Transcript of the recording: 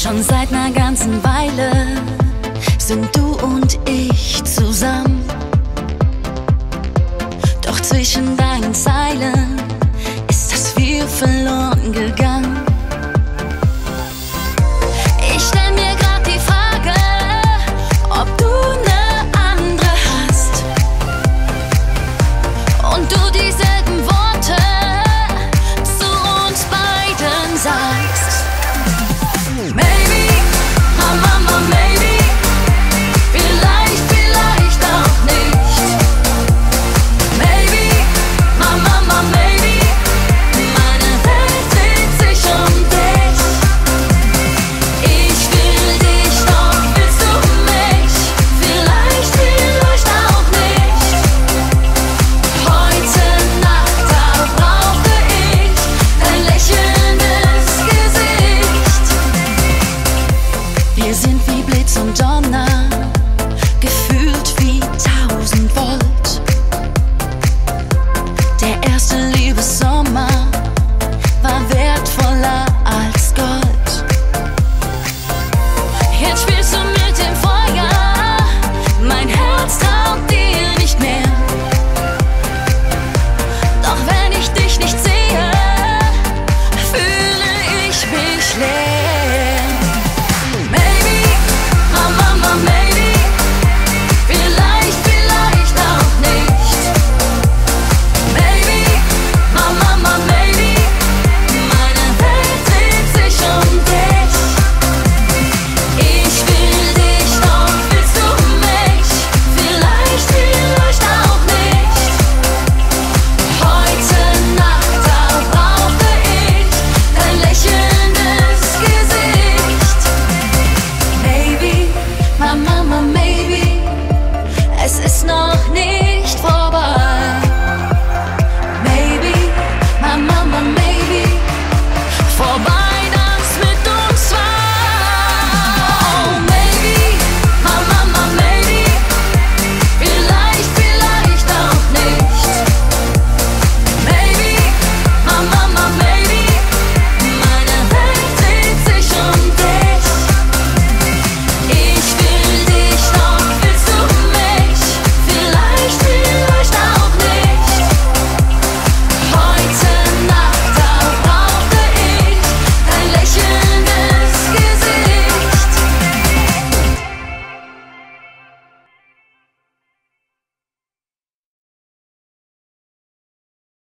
Schon seit ner ganzen Weile sind du und ich zusammen. Doch zwischen deinen Zeilen ist das viel verloren gegangen. Ich stell mir grad die Frage, ob du ne andere hast und du dieselben Worte zu uns beiden sagst. Maybe, Mama, maybe, vielleicht, vielleicht auch nicht. Maybe, Mama, maybe, meine Welt dreht sich um dich. Ich will dich, doch willst du mich? Vielleicht, vielleicht auch nicht. Heute Nacht, da brauche ich dein lächelndes Gesicht. Wir sind wie Blitz und Donner, gefühlt wie 1000 Volt. Der erste Liebessommer war wertvoller als Gold. Jetzt spielst du mit dem Feuer, mein Herz traut dir nicht mehr. Doch wenn ich dich nicht sehe, fühle ich mich leer. Maybe, Mama, maybe, vielleicht, vielleicht auch nicht. Maybe, Mama, maybe, meine Welt dreht sich um dich. Ich will dich, doch willst du mich? Vielleicht, vielleicht auch nicht. Heute Nacht, da brauche ich dein lächelndes Gesicht. Maybe, Mama, maybe, es ist noch nicht vorbei.